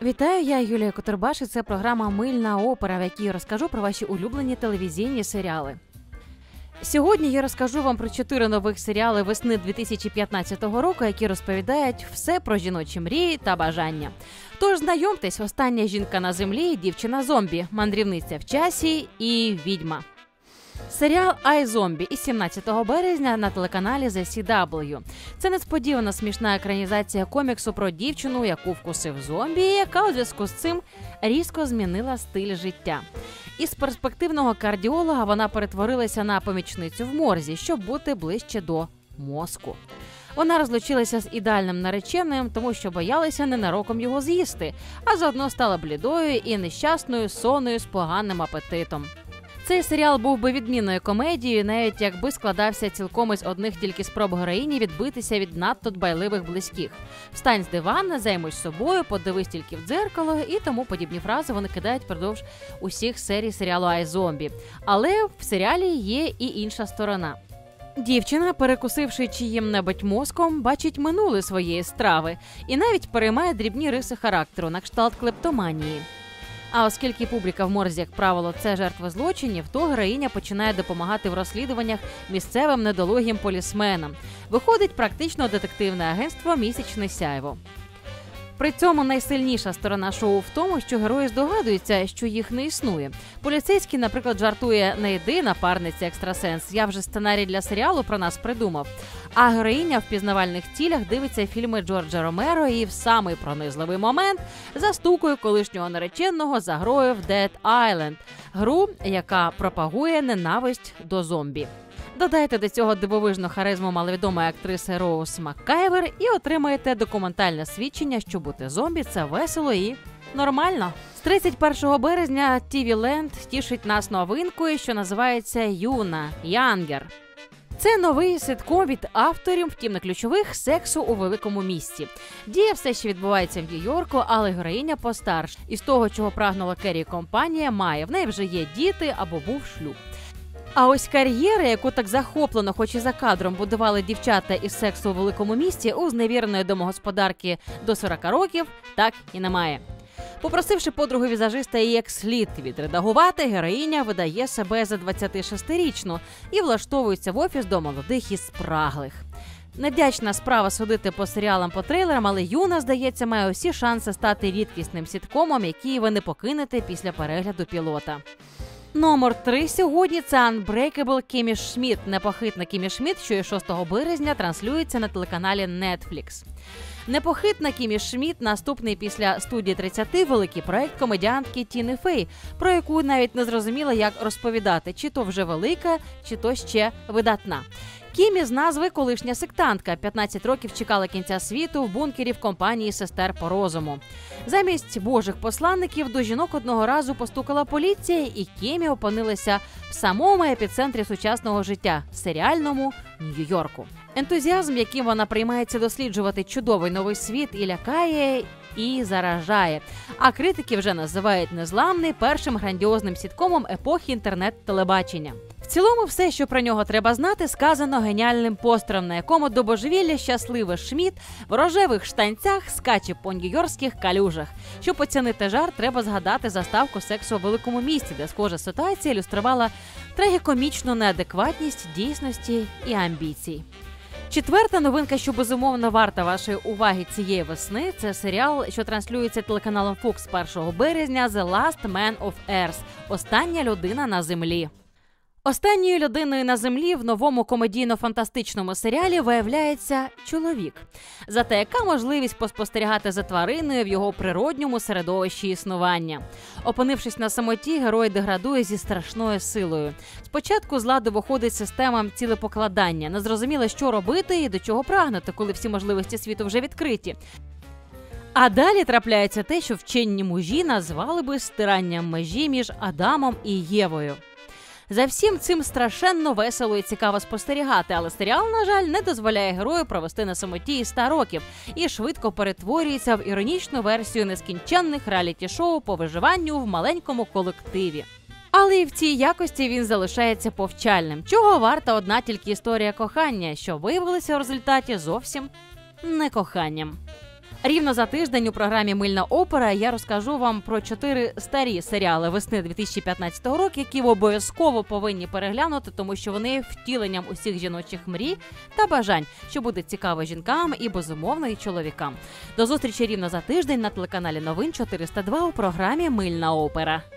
Вітаю, я Юлія Котурбаш, і це програма «Мильна опера», в якій я розкажу про ваші улюблені телевізійні серіали. Сьогодні я розкажу вам про 4 нових серіали весни 2015 року, які розповідають все про жіночі мрії та бажання. Тож знайомтесь, остання жінка на землі, дівчина-зомбі, мандрівниця в часі і відьма. Серіал «iZombie» із 17 березня на телеканалі The CW. Це несподівана смішна екранізація коміксу про дівчину, яку вкусив зомбі, і яка у зв'язку з цим різко змінила стиль життя. Із перспективного кардіолога вона перетворилася на помічницю в морзі, щоб бути ближче до мозку. Вона розлучилася з ідеальним нареченим, тому що боялася ненароком його з'їсти, а заодно стала блідою і нещасною сонною з поганим апетитом. Цей серіал був би відмінною комедією, навіть якби складався цілком із одних тільки спроб героїні відбитися від надто дбайливих близьких. «Встань з дивана», «Займусь собою», «Подивись тільки в дзеркало» і тому подібні фрази вони кидають впродовж усіх серій серіалу «iZombie». Але в серіалі є і інша сторона. Дівчина, перекусивши чиїм-небудь мозком, бачить минуле своєї страви і навіть переймає дрібні риси характеру на кшталт клептоманії. А оскільки публіка в морзі, як правило, це жертви злочинів, то героїня починає допомагати в розслідуваннях місцевим недолугим полісменам. Виходить практично детективне агентство «Місячне сяйво». При цьому найсильніша сторона шоу в тому, що герої здогадуються, що їх не існує. Поліцейський, наприклад, жартує: «Не йди, напарниця екстрасенс, я вже сценарій для серіалу про нас придумав». А героїня в пізнавальних цілях дивиться фільми Джорджа Ромеро і в самий пронизливий момент застукує колишнього нареченого за грою в Dead Island – гру, яка пропагує ненависть до зомбі. Додайте до цього дивовижну харизму маловідомої актриси Роуз Маккайвер і отримаєте документальне свідчення, що бути зомбі – це весело і нормально. З 31 березня TV Land тішить нас новинкою, що називається «Юна» – «Янгер». Це новий ситком від авторів, втім не ключових, «Сексу у великому місті». Дія все ще відбувається в Нью-Йорку, але героїня постарше. І з того, чого прагнула Керрі компанія, має. В неї вже є діти або був шлюб. А ось кар'єри, яку так захоплено, хоч і за кадром, будували дівчата із «Сексу у великому місті», у зневіреної домогосподарки до 40 років, так і немає. Попросивши подругу візажиста її як слід відредагувати, героїня видає себе за 26-річну і влаштовується в офіс до молодих і спраглих. Невдячна справа судити по серіалам, по трейлерам, але «Юна», здається, має усі шанси стати рідкісним сіткомом, який ви не покинете після перегляду пілота. Номер 3 сьогодні – це Unbreakable Кімі Шмідт, непохитна Кімі Шмідт, що і 6 березня транслюється на телеканалі Netflix. Непохитна Кімі Шмідт – наступний після «Студії 30» великий проект комедіантки Тіни Фей, про яку навіть не зрозуміло, як розповідати, чи то вже велика, чи то ще видатна. Кімі з назви колишня сектантка, 15 років чекала кінця світу в бункері в компанії сестер по розуму. Замість божих посланників до жінок одного разу постукала поліція, і Кімі опинилася в самому епіцентрі сучасного життя – серіальному Нью-Йорку. Ентузіазм, яким вона приймається досліджувати чудовий новий світ, і лякає, і заражає. А критики вже називають «Незламний» першим грандіозним сіткомом епохи інтернет-телебачення. В цілому все, що про нього треба знати, сказано геніальним постером, на якому до божевілля щасливий Шмідт в рожевих штанцях скаче по нью-йоркських калюжах. Щоб оцінити жарт, треба згадати заставку «Сексу у великому місті», де схожа ситуація ілюструвала трагікомічну неадекватність дійсності і амбіцій. Четверта новинка, що безумовно варта вашої уваги цієї весни – це серіал, що транслюється телеканалом Fox 1 березня «The Last Man of Earth» – «Остання людина на землі». Останньою людиною на землі в новому комедійно-фантастичному серіалі виявляється чоловік. Зате яка можливість поспостерігати за твариною в його природньому середовищі існування. Опинившись на самоті, герой деградує зі страшною силою. Спочатку з ладу виходить система цілепокладання. Незрозуміло, що робити і до чого прагнути, коли всі можливості світу вже відкриті. А далі трапляється те, що вчені мужі назвали би стиранням межі між Адамом і Євою. За всім цим страшенно весело і цікаво спостерігати, але серіал, на жаль, не дозволяє герою провести на самоті і 100 років і швидко перетворюється в іронічну версію нескінченних реаліті-шоу по виживанню в маленькому колективі. Але і в цій якості він залишається повчальним, чого варта одна тільки історія кохання, що виявилася в результаті зовсім не коханням. Рівно за тиждень у програмі «Мильна опера» я розкажу вам про 4 старі серіали весни 2015 року, які ви обов'язково повинні переглянути, тому що вони є втіленням усіх жіночих мрій та бажань, що буде цікаво жінкам і, безумовно, і чоловікам. До зустрічі рівно за тиждень на телеканалі Новин 402 у програмі «Мильна опера».